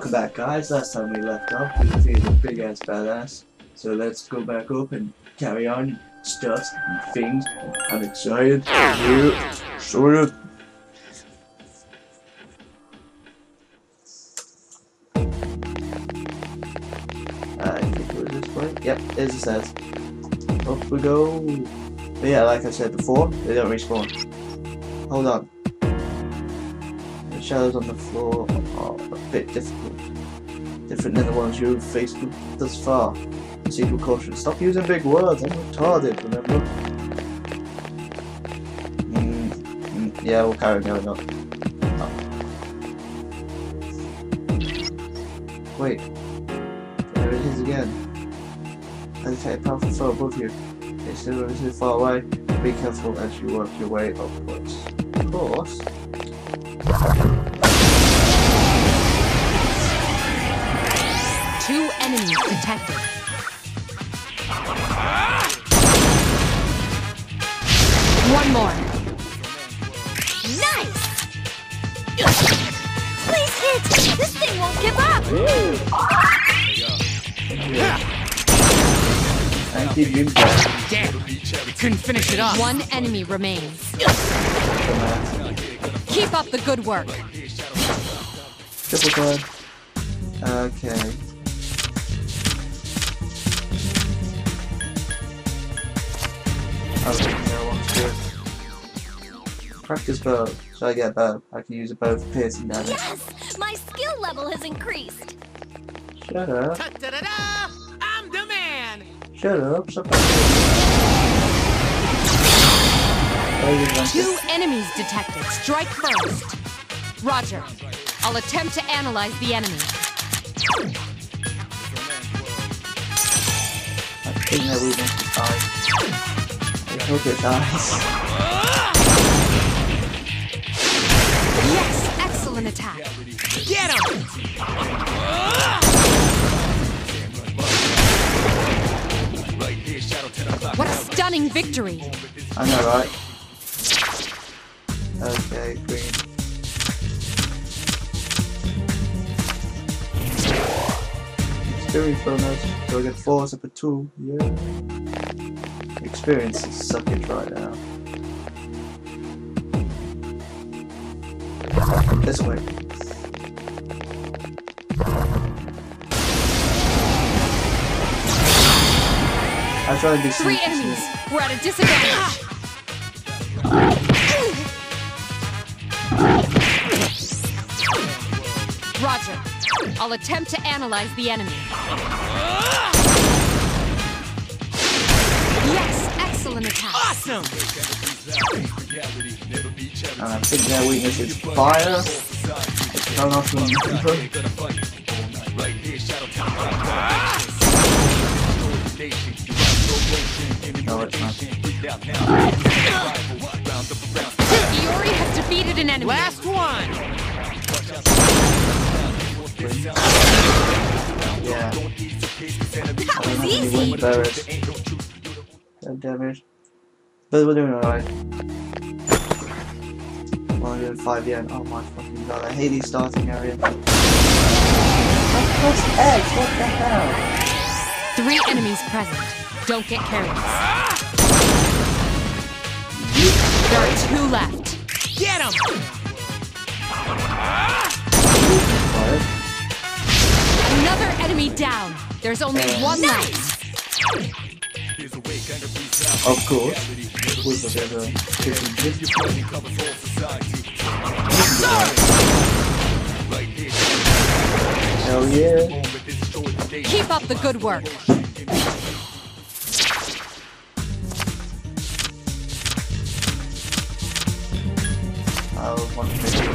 Welcome back, guys. Last time we left off, we defeated a big ass badass. So let's go back up and carry on stuffs and things. I'm excited. Yeah. Sort of. I think it was this way. Yep, as it says. Up we go. But yeah, like I said before, they don't respawn. Hold on. The shadows on the floor are a bit difficult. Different than the ones you've faced thus far. Proceed with caution. Stop using big words, I'm retarded, remember? Yeah, we'll carry going on. Oh. Wait. There it is again. Hesitate a powerful foe above you. It's still too far away. Be careful as you work your way upwards. Of course. Two enemies detected. One more. Nice! Please hit! This thing won't give up! Thank you. Damn! You couldn't finish it off. One enemy remains. Keep up the good work. Triple card. Okay. Practice bow. Should I get a bow? I can use a bow for piercing damage. Yes! My skill level has increased! Shut up. Ta-da-da-da! I'm the man! Shut up. Shut up. Two enemies detected. Strike first. Roger. I'll attempt to analyze the enemy. I think that weakness is eyes. I hope it's eyes. Yes! Excellent attack. Get him! What a stunning victory! I know, right? Okay, green. Experience bonus. So I get 4 up a 2. Yeah. Experience is sucking right now. This way. I try to be Three enemies. We're at a disadvantage. Roger. I'll attempt to analyze the enemy. Yes, excellent attack. Awesome! And I think their weakness is fire. It's thrown off from control. No, it's not. Iori has defeated an enemy. Last one! Yeah. That was easy! Dead damage. But we're doing alright. 105 yen. Oh my fucking god, I hate these starting areas. I pressed X, what the hell? Three enemies present. Don't get careless. There are two left. Get him! Another enemy down. There's only one left. Of course. Hell yeah. Keep up the good work. I want to make it.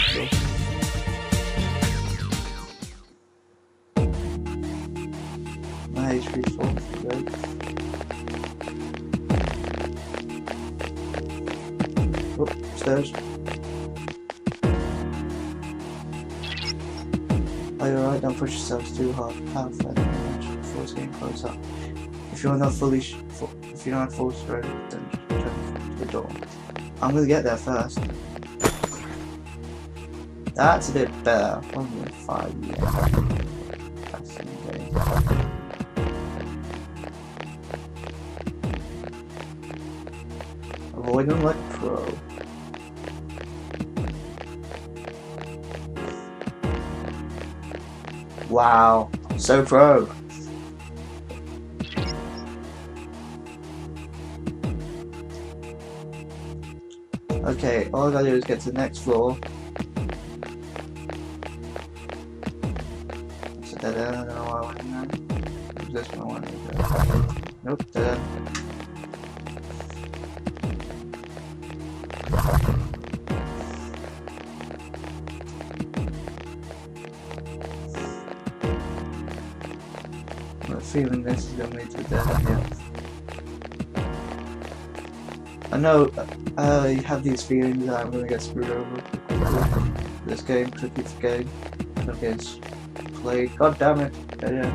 My HP falls, great. Oh, stairs. Are you alright? Don't push yourselves too hard. Have fun before it's getting closer. If you're not fully if you're not full strength, then just turn to the door. I'm gonna get there first. That's a bit better. 1.5 years. That's okay. Avoid Electro. Wow, so pro. Okay, all I gotta do is get to the next floor. It's a dead end, I don't know why I went in there. Is this one I wanted to go? Nope, dead end. I have a feeling this is gonna lead to a dead end, yeah. I know you have these feelings that I'm gonna get screwed over. This game, Cricket's game, gets played. God damn it! Yeah.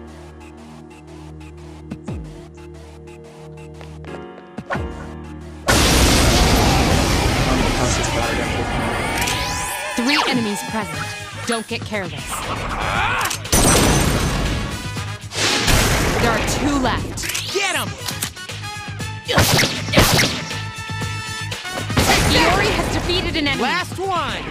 Three enemies present. Don't get careless. There are two left. Get him! Fiori has defeated an enemy. Last one!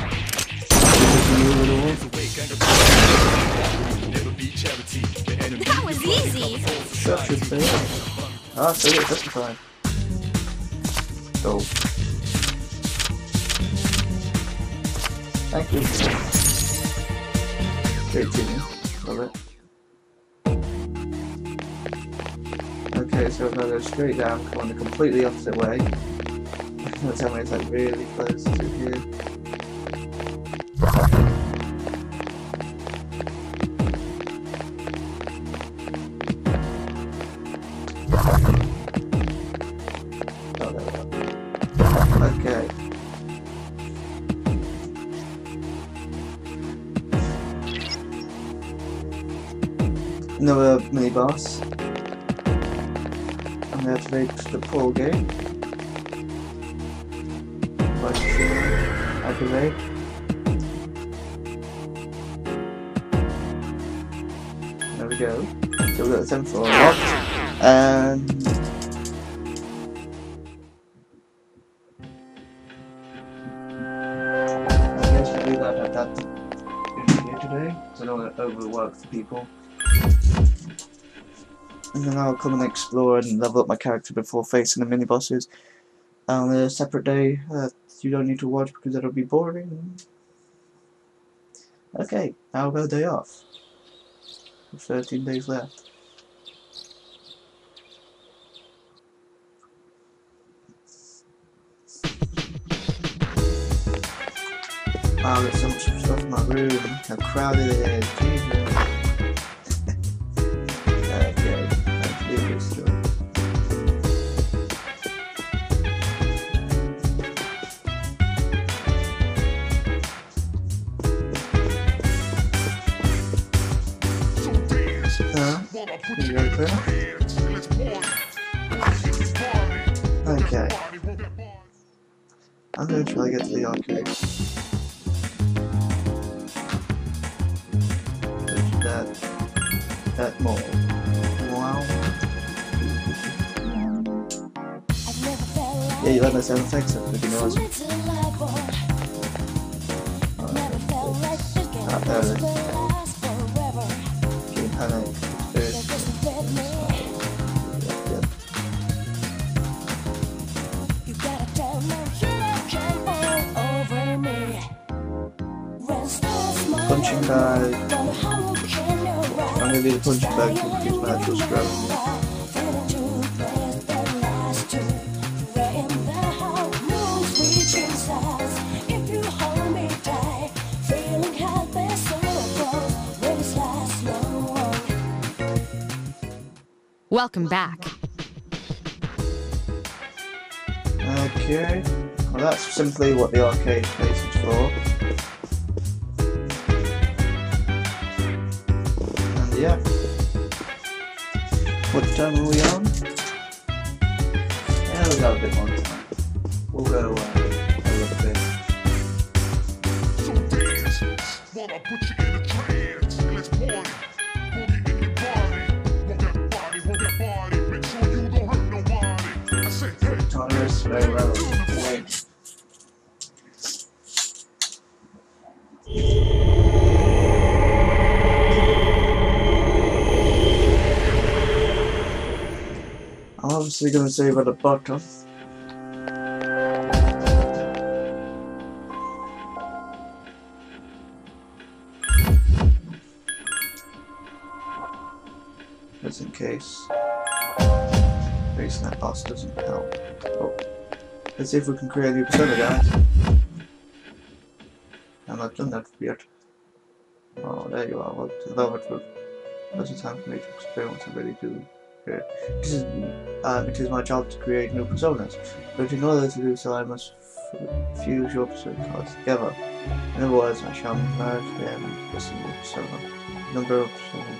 That was easy. Shut your face. Ah, so it's justified. Go. Thank you. Great team. Love it. Okay, so if I go straight down, going the completely opposite way. You'll tell me it's like really close to here. Oh, there we go. Okay. Another mini boss. I'm going to activate the pull gate. Activate. There we go. So we've got the 10th floor locked. And I guess we'll do that here today, so I don't want to overwork the people. And then I'll come and explore and level up my character before facing the mini bosses on a separate day that you don't need to watch because that'll be boring. Okay, now I'll go day off. 13 days left. Wow, there's so much stuff in my room. How crowded it is. Jesus. Okay, let's leave this story. You ready for it? Okay. I'm going to try to get to the arcade. That mall. Wow. Yeah, you like my sound effects? That's pretty awesome. There it is. Game panic. Punching bag. I'm gonna be the punching bag to increase my actual stroke. Welcome back. Okay. Well, that's simply what the arcade place is for. Yeah. What time are we on? Yeah, we got a bit more time. We'll go a little bit. Wanna put you in a trance. Let's party. Boogie in your body. Want that body, want that body. Make sure you don't hurt nobody. I said, hey, Tolerance, very well. Wait. I'm obviously going to save at the bottom. Just in case. Facing that boss doesn't help. Oh. Let's see if we can create a new persona, guys. I've not done that yet. Oh, there you are. Well, to velvet roof. That's a time for me to experiment and really do. It is my job to create new personas, but in order to do so I must fuse your persona cards together. In other words, I shall merge them into a single persona. The number of personas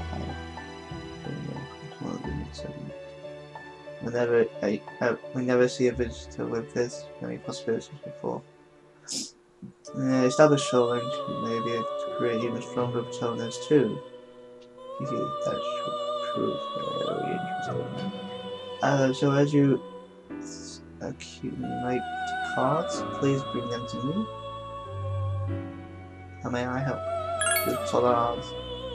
we never see a visitor with this many possibilities before. Established soul range, you may be able to create even stronger personas too. That's true. Very interesting. So as you accumulate cards, please bring them to me. How may I help? With tolerance.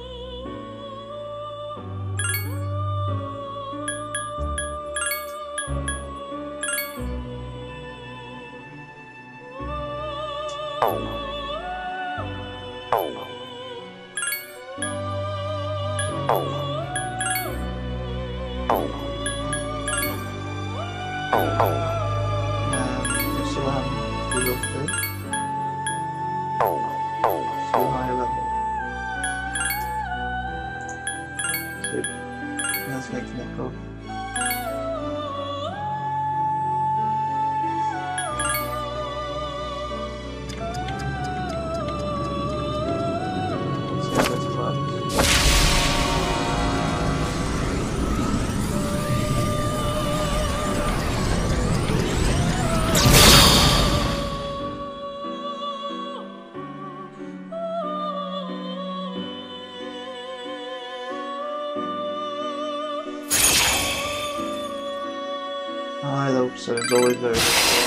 Let's see what happens if we go through. Still higher level. So that's making it go. So that's fun. I hope so, it's always very difficult.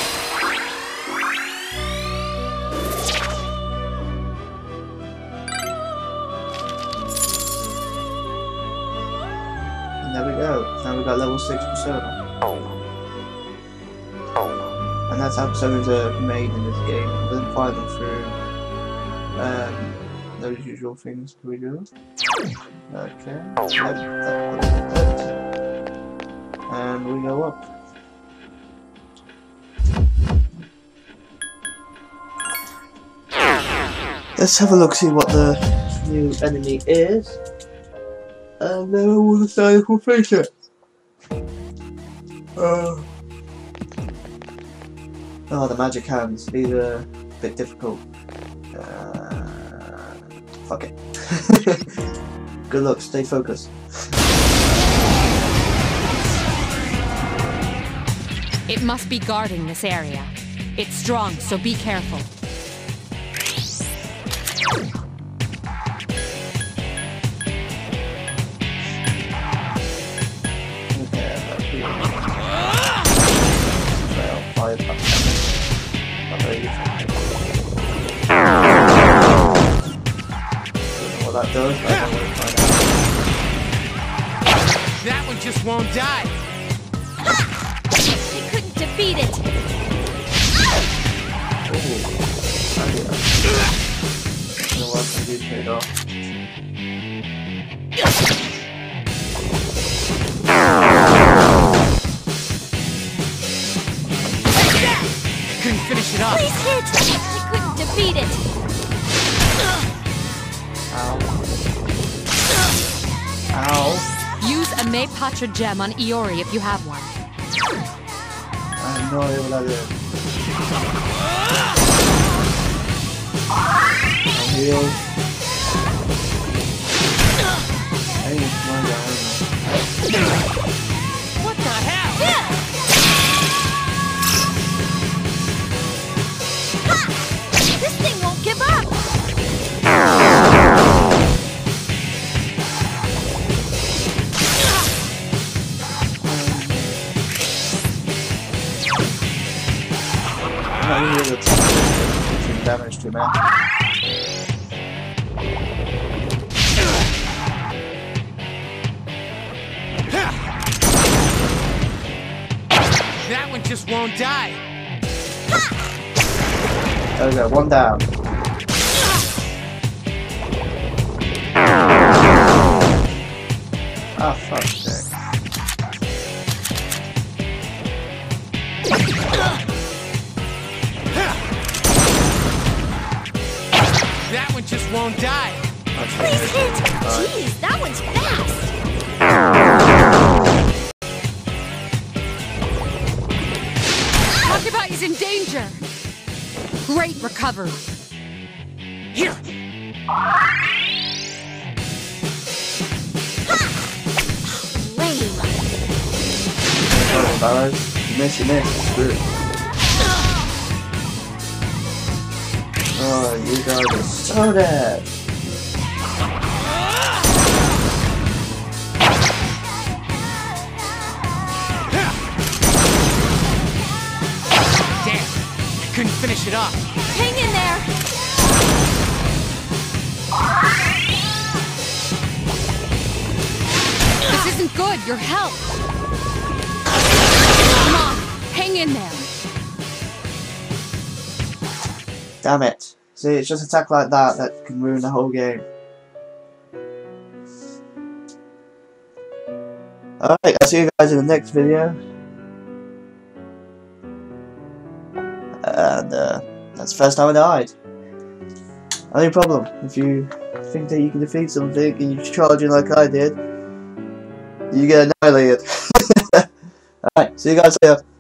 And there we go, now we've got level 6 persona. And that's how personas are made in this game, it doesn't find them through those usual things we do. Okay, yep, that's it. And we go up. Let's have a look, see what the new enemy is, and then we'll decide if we'll face it. Oh, the magic hands, these are a bit difficult. Fuck it. Good luck, stay focused. It must be guarding this area. It's strong, so be careful. That does, but I don't want to find out. That one just won't die. You couldn't defeat it. You know what, I do trade off. Couldn't finish it off. Please hit. You couldn't defeat it. Ow. Ow. Use a May Patra gem on Iori if you have one. I have no idea what that is. I'll heal. I need to find out. What the hell? This thing won't give up. you, man. That one just won't die. There we go, one down. Ah, fuck's sake. That one just won't die. Please hit! Jeez, that one's fast! Talk about he's in danger. Great recovery. Here. Lame. Oh, fellas. You miss, screw it. Oh, you guys are so dead. Damn. I couldn't finish it off. Hang in there! This isn't good. Your health. Come on, hang in there. Damn it. See, it's just attack like that that can ruin the whole game. Alright, I'll see you guys in the next video. And that's the first time I died. Only problem, if you think that you can defeat something and you charge in like I did, you get annihilated. Alright, see you guys later.